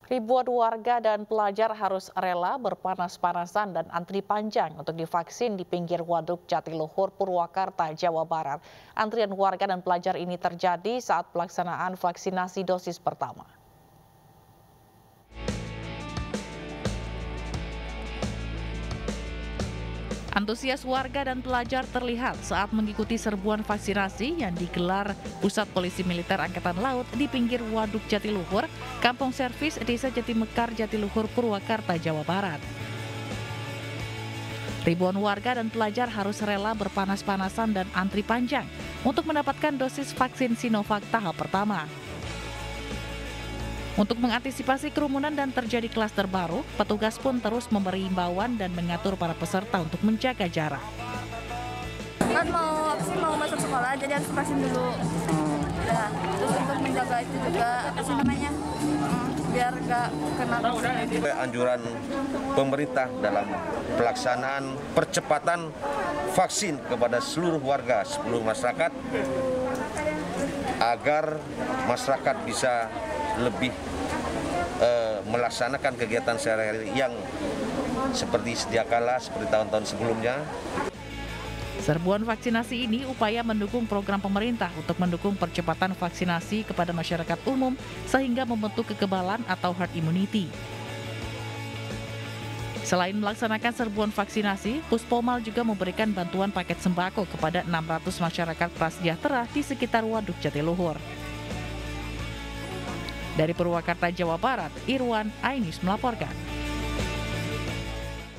Ribuan warga dan pelajar harus rela berpanas-panasan dan antri panjang untuk divaksin di pinggir Waduk Jatiluhur, Purwakarta, Jawa Barat. Antrian warga dan pelajar ini terjadi saat pelaksanaan vaksinasi dosis pertama. Antusias warga dan pelajar terlihat saat mengikuti serbuan vaksinasi yang digelar Pusat Polisi Militer Angkatan Laut di pinggir Waduk Jatiluhur, Kampung Servis, Desa Jatimekar, Jatiluhur, Purwakarta, Jawa Barat. Ribuan warga dan pelajar harus rela berpanas-panasan dan antri panjang untuk mendapatkan dosis vaksin Sinovac tahap pertama. Untuk mengantisipasi kerumunan dan terjadi klaster baru, petugas pun terus memberi imbauan dan mengatur para peserta untuk menjaga jarak. Kan mau masuk sekolah, jadi harus vaksin dulu. Ya, terus untuk menjaga itu juga biar nggak kena. Anjuran pemerintah dalam pelaksanaan percepatan vaksin kepada seluruh warga, seluruh masyarakat, agar masyarakat bisa lebih melaksanakan kegiatan sehari-hari yang seperti sedia kala, seperti tahun-tahun sebelumnya. Serbuan vaksinasi ini upaya mendukung program pemerintah untuk mendukung percepatan vaksinasi kepada masyarakat umum sehingga membentuk kekebalan atau herd immunity. Selain melaksanakan serbuan vaksinasi, Puspomal juga memberikan bantuan paket sembako kepada 600 masyarakat prasejahtera di sekitar Waduk Jatiluhur. Dari Purwakarta, Jawa Barat, Irwan Ainis melaporkan.